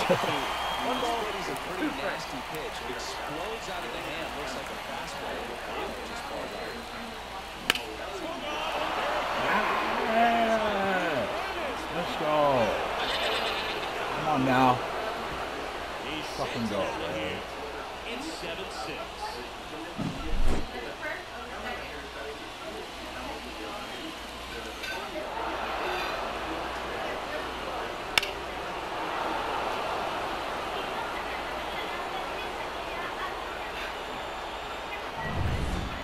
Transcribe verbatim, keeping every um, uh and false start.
One ball is a pretty nasty pitch. It explodes out of the hand. Looks like a fastball. Just falls out. Yeah. Let's go. Come on now. Fucking go, man. It's seven six.